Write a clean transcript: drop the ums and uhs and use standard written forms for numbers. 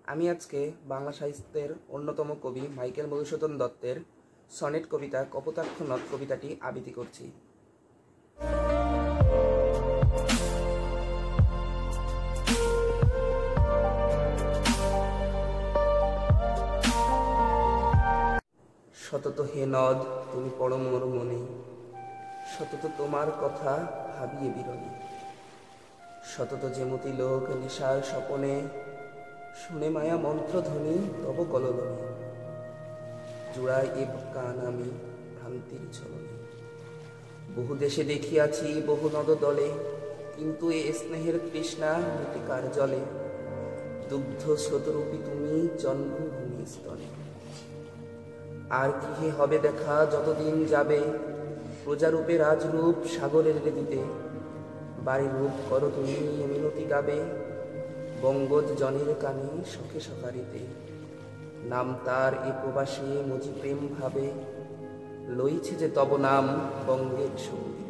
আমি আজকে বাংলা সাহিত্যের অন্যতম কবি মাইকেল মধুসূদন দত্তের সনেট কবিতা কপোতাক্ষ নদ কবিতাটি আবৃত্তি করছি। সতত হে নদ তুমি পড়ো মোর মনে, সতত তোমার কথা ভাবিয়ে বিরণী। সতত যেমতি লোক নিশার স্বপনে, শুনে মায়া মন্ত্রধ্বনি তব কললনে। জুড়াই এ কান আমি ভ্রান্তির ছলনে। বহু দেশে দেখিয়াছি বহু নদ দলে, কিন্তু এ স্নেহের তৃষ্ণা মৃত্তিকার জলে। দুগ্ধ স্রোতরূপী তুমি জন্মভূমি স্তনে। আর কি হে হবে দেখা যতদিন যাবে, প্রজারূপে রাজরূপ সাগরের দিতে। বাড়ির রূপ করো তুমি মিনতি গাবে, বঙ্গজ জনের কানে শখে সকারিতে। নাম তার এ প্রবাসে মজি প্রেম ভাবে, লইছে যে তব নাম বঙ্গের সঙ্গী।